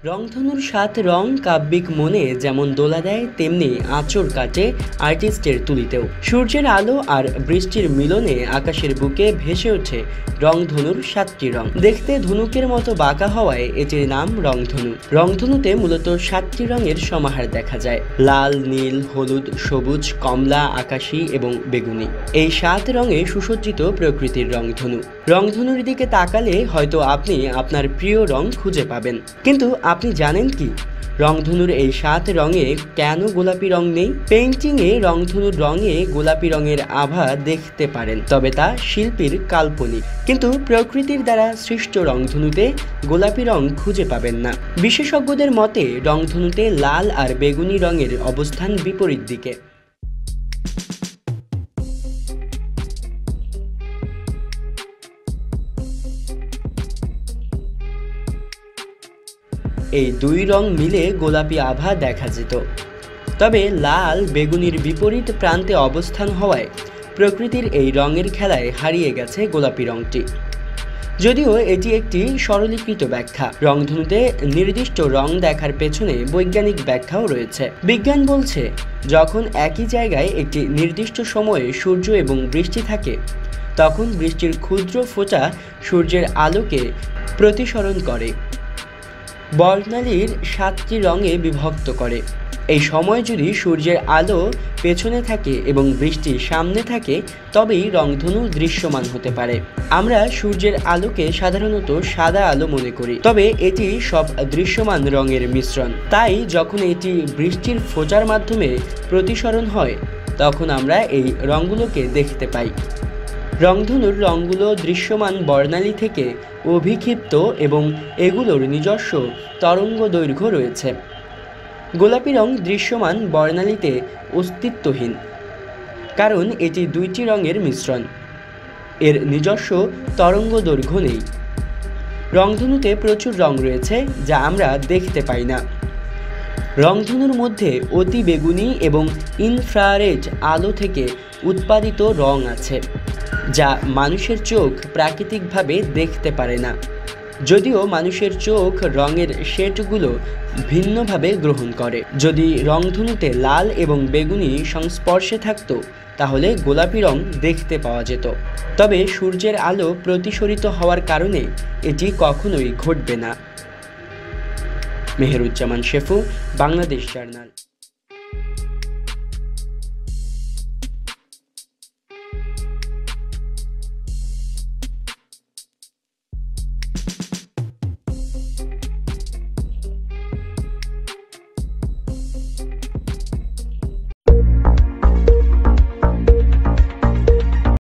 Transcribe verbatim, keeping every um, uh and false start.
রংধনুর সাত রং কাব্যিক মনে যেমন দোলা দেয়, তেমনি আঁচড় কাটে আর্টিস্টের তুলিতেও। সূর্যের আলো আর বৃষ্টির মিলনে আকাশের বুকে ভেসে ওঠে রংধনুর সাতটি রং। দেখতে ধনুকের মতো বাঁকা হওয়ায় এটির নাম রংধনু। রংধনুতে মূলত সাতটি রঙের সমাহার দেখা যায়: লাল, নীল, হলুদ, সবুজ, কমলা, আকাশী এবং বেগুনি। এই সাত রঙে সুসজ্জিত প্রকৃতির রংধনু। রংধনুর দিকে তাকালে হয়তো আপনি আপনার প্রিয় রং খুঁজে পাবেন, কিন্তু আপনি জানেন কি রংধনুর এই সাত রঙে কেন গোলাপি রং নেই? পেইন্টিংয়ে রংধনুর রঙে গোলাপি রঙের আভা দেখতে পারেন, তবে তা শিল্পীর কাল্পনিক। কিন্তু প্রকৃতির দ্বারা সৃষ্ট রংধনুতে গোলাপি রং খুঁজে পাবেন না। বিশেষজ্ঞদের মতে রংধনুতে লাল আর বেগুনি রঙের অবস্থান বিপরীত দিকে। এই দুই রং মিলে গোলাপি আভা দেখা যেত, তবে লাল বেগুনির বিপরীত প্রান্তে অবস্থান হওয়ায় প্রকৃতির এই রঙের খেলায় হারিয়ে গেছে গোলাপি রংটি। যদিও এটি একটি সরলীকৃত ব্যাখ্যা, রংধনুতে নির্দিষ্ট রং দেখার পেছনে বৈজ্ঞানিক ব্যাখ্যাও রয়েছে। বিজ্ঞান বলছে, যখন একই জায়গায় একটি নির্দিষ্ট সময়ে সূর্য এবং বৃষ্টি থাকে, তখন বৃষ্টির ক্ষুদ্র ফোঁটা সূর্যের আলোকে প্রতিসরণ করে, বর্ণালীর সাতটি রঙে বিভক্ত করে। এই সময় যদি সূর্যের আলো পেছনে থাকে এবং বৃষ্টি সামনে থাকে, তবেই রংধনু দৃশ্যমান হতে পারে। আমরা সূর্যের আলোকে সাধারণত সাদা আলো মনে করি, তবে এটি সব দৃশ্যমান রঙের মিশ্রণ। তাই যখন এটি বৃষ্টির ফোঁটার মাধ্যমে প্রতিসরণ হয়, তখন আমরা এই রঙগুলোকে দেখতে পাই। রংধনুর রঙগুলো দৃশ্যমান বর্ণালী থেকে অভিক্ষিপ্ত এবং এগুলোর নিজস্ব তরঙ্গ দৈর্ঘ্য রয়েছে। গোলাপি রং দৃশ্যমান বর্ণালীতে অস্তিত্বহীন, কারণ এটি দুইটি রঙের মিশ্রণ। এর নিজস্ব তরঙ্গ দৈর্ঘ্য নেই। রংধনুতে প্রচুর রং রয়েছে যা আমরা দেখতে পাই না। রংধনুর মধ্যে অতি বেগুনি এবং ইনফ্রারেড আলো থেকে উৎপাদিত রং আছে, যা মানুষের চোখ প্রাকৃতিকভাবে দেখতে পারে না। যদিও মানুষের চোখ রঙের শেডগুলো ভিন্নভাবে গ্রহণ করে। যদি রংধনুতে লাল এবং বেগুনি সংস্পর্শে থাকত, তাহলে গোলাপি রং দেখতে পাওয়া যেত। তবে সূর্যের আলো প্রতিসরিত হওয়ার কারণে এটি কখনোই ঘটবে না। মেহেরুজ্জামান শেফু, বাংলাদেশ জার্নাল।